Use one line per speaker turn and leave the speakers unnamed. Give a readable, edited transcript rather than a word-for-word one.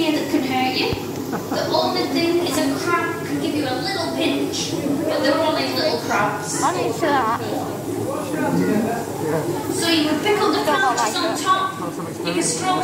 here that can hurt you. The only thing is a crab can give you a little pinch, but they're only little crabs.
I'm used to that.
So you would pick up the pouches on top, you can stroke